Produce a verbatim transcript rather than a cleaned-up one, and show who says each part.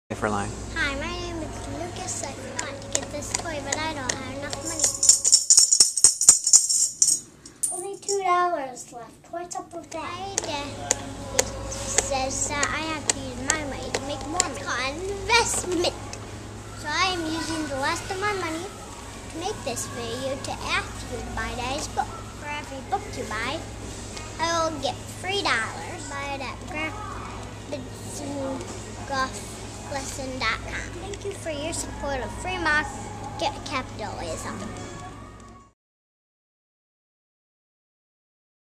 Speaker 1: Seifferlein.
Speaker 2: Hi, my name is Lucas. I want to get this toy, but I don't have enough money. Only two dollars left. What's up with that? My dad says that I have to use my money to make more money. It's called investment. So I am using the last of my money to make this video to ask you to buy Daddy's book. For every book you buy, I will get three dollars. Buy it at lesson dot com. Thank you for your support of free market capitalism.